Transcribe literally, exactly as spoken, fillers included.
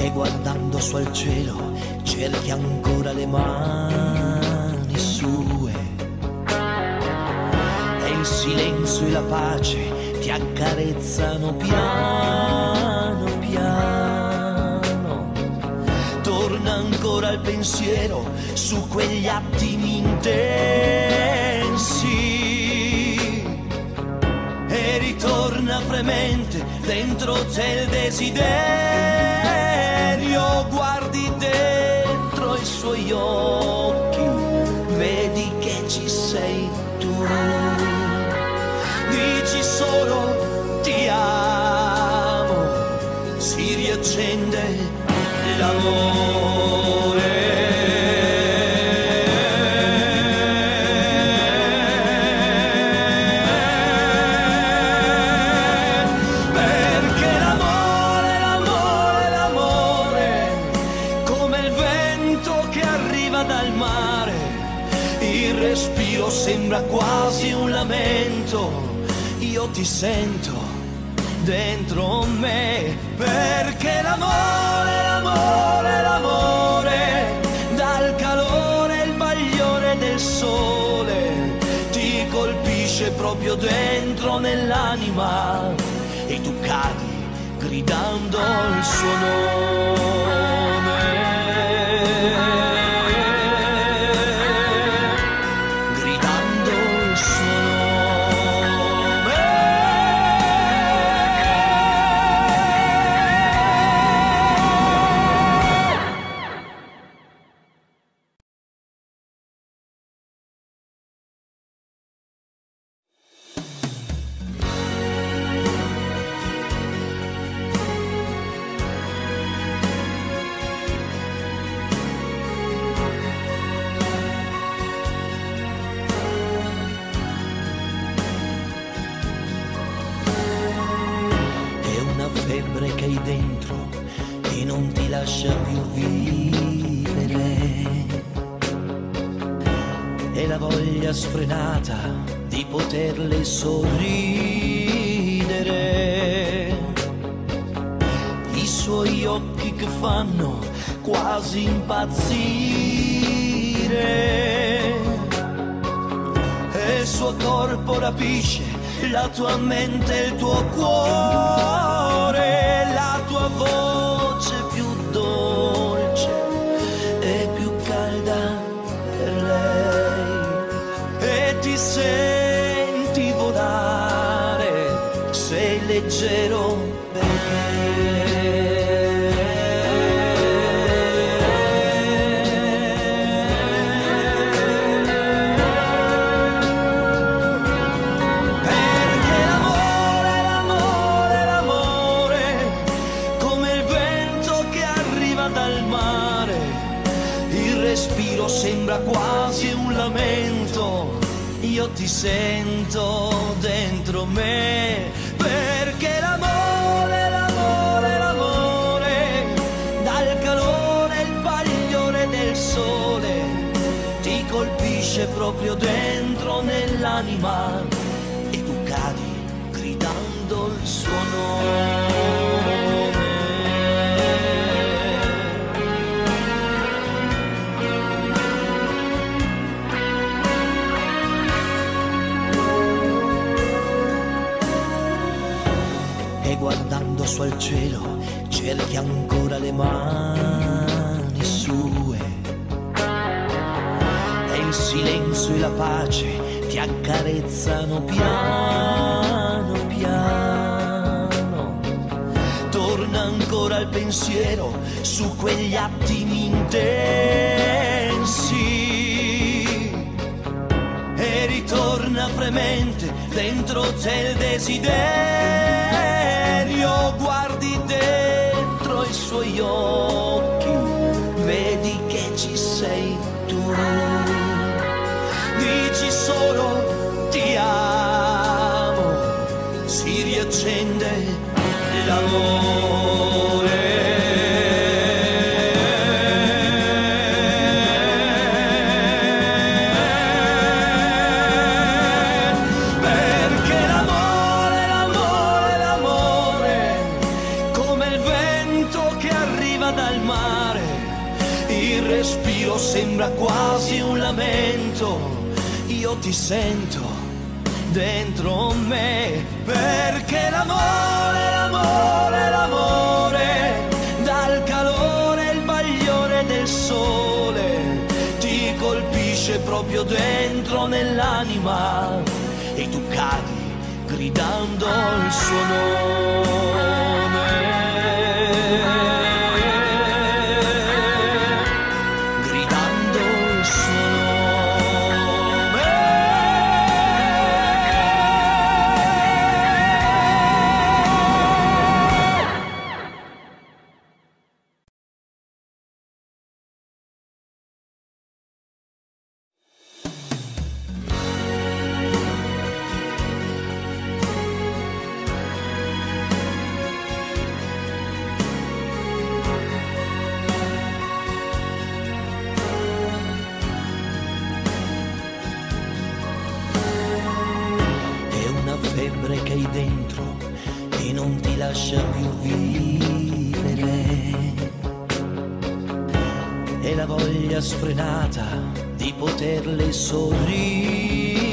e guardando su al cielo cerchi ancora le mani sue, e il silenzio e la pace ti accarezzano piano piano. Torna ancora il pensiero su quegli attimi intensi e ritorna fremente dentro te il desiderio. Guardi dentro i suoi occhi, vedi che ci sei tu. Dici solo ti amo, si riaccende l'amore. Perché l'amore, l'amore, l'amore, come il vento che arriva dal mare, il respiro sembra quasi un lamento. Io ti sento dentro me, perché l'amore, l'amore, l'amore, dal calore e il bagliore del sole, ti colpisce proprio dentro nell'anima e tu cadi gridando il suo nome. Febbre che hai dentro e non ti lascia più vivere, e la voglia sfrenata di poterle sorridere, i suoi occhi che fanno quasi impazzire, e il suo corpo rapisce la tua mente e il tuo cuore, la tua voce più dolce e più calda per lei, e ti senti volare, sei leggero perché sembra quasi un lamento. Io ti sento dentro me, perché l'amore, l'amore, l'amore, dal calore e il bagliore del sole, ti colpisce proprio dentro nell'anima e tu cadi gridando il suo nome. Guardando su al cielo cerchi ancora le mani sue, e il silenzio e la pace ti accarezzano piano piano. Torna ancora il pensiero su quegli attimi intensi e ritorna fremente dentro te il desiderio. Guardi dentro i suoi occhi, vedi che ci sei tu. Dici solo ti amo, si riaccende l'amore. dal mare, il respiro sembra quasi un lamento. Io ti sento dentro me, perché l'amore, l'amore, l'amore, dal calore e il bagliore del sole, ti colpisce proprio dentro nell'anima e tu cadi gridando il suo nome. Gridando il suo nome. Febbre che hai dentro e non ti lascia più vivere, e la voglia sfrenata di poterle sorridere.